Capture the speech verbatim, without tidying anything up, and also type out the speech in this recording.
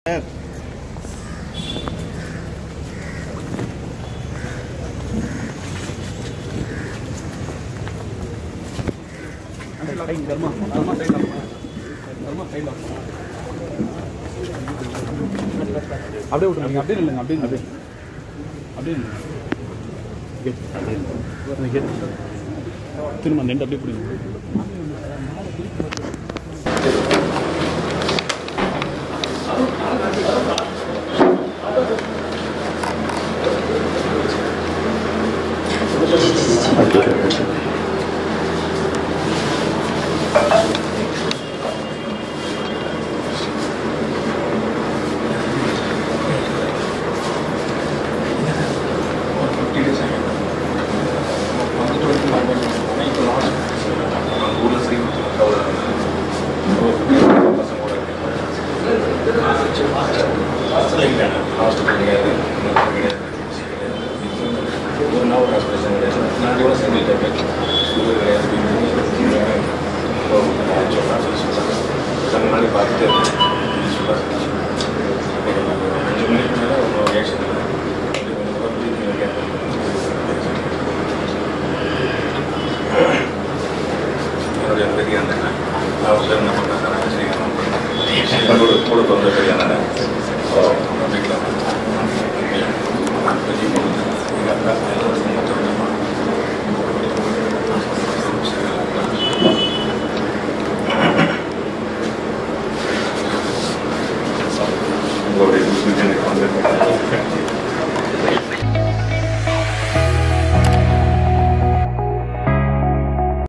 அப்படியே விட்டுருங்க, அப்படியே இல்லைங்க, அப்படியே அப்படியே அப்படியே திரும்ப அந்த அப்படியே பிடிங்க. Kalau saya nama kasar saya kan, kalau kalau kalau saya